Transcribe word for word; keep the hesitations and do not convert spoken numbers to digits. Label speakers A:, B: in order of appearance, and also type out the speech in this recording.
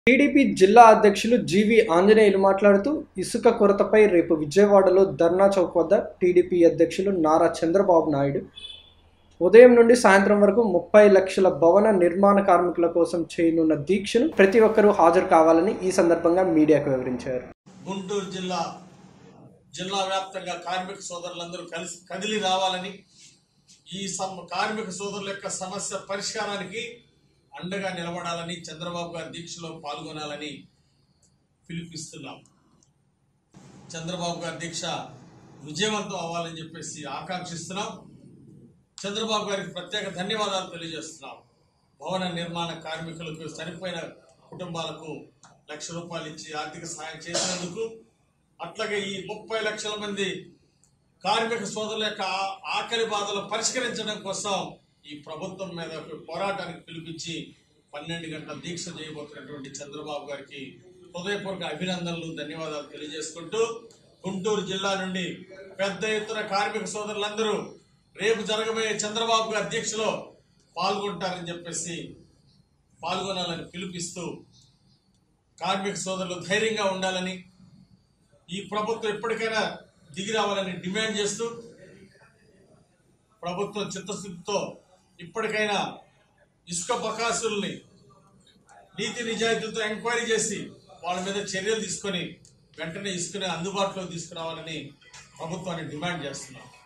A: TDP జిల్లా అధ్యక్షులు GV Anjaneyulu మాట్లాడుతూ ఇసుక కొరతపై రేపు విజయవాడలో ధర్నా చౌక్ వద్ద టీడీపీ అధ్యక్షులు నారా చంద్రబాబు నాయుడు ఉదయం నుండి సాయంత్రం వరకు ముప్పై లక్షల భవన నిర్మాణ కార్మికుల కోసం చేయనున్న దీక్షను ప్రతి ఒక్కరూ హాజరు కావాలని ఈ సందర్భంగా మీడియాకు వివరించారు.
B: గుంటూరు జిల్లా జిల్లా వ్యాప్తంగా కార్మిక సోదరులందరూ కలిసి కదిలి రావాలని, ఈ కార్మిక సోదరుల యొక్క సమస్య పరిష్కారానికి అండగా నిలబడాలని, చంద్రబాబు గారి దీక్షలో పాల్గొనాలని పిలుపుస్తున్నాం. చంద్రబాబు గారి దీక్ష విజయవంతం అవ్వాలని చెప్పేసి ఆకాంక్షిస్తున్నాం. చంద్రబాబు గారికి ప్రత్యేక ధన్యవాదాలు తెలియజేస్తున్నాం. భవన నిర్మాణ కార్మికులకు, చనిపోయిన కుటుంబాలకు లక్ష రూపాయలు ఇచ్చి ఆర్థిక సహాయం చేసినందుకు, అట్లాగే ఈ ముప్పై లక్షల మంది కార్మిక సోదరుల యొక్క ఆకలి బాధలు పరిష్కరించడం కోసం ఈ ప్రభుత్వం మీద పోరాటానికి పిలిపించి పన్నెండు గంటల దీక్ష చేయబోతున్నటువంటి చంద్రబాబు గారికి హృదయపూర్వక అభినందనలు, ధన్యవాదాలు తెలియజేసుకుంటూ, గుంటూరు జిల్లా నుండి పెద్ద ఎత్తున కార్మిక సోదరులందరూ రేపు జరగబోయే చంద్రబాబు గారి దీక్షలో పాల్గొంటారని చెప్పేసి పాల్గొనాలని పిలుపిస్తూ, కార్మిక సోదరులు ధైర్యంగా ఉండాలని, ఈ ప్రభుత్వం ఎప్పటికైనా దిగి రావాలని డిమాండ్ చేస్తూ, ప్రభుత్వం చిత్తశుద్ధితో ఇప్పటికైనా ఇసుక బకాసుల్ని నీతి నిజాయితీలతో ఎంక్వైరీ చేసి వాళ్ళ మీద చర్యలు తీసుకొని వెంటనే ఇసుకని అందుబాటులో తీసుకురావాలని ప్రభుత్వాన్ని డిమాండ్ చేస్తున్నాం.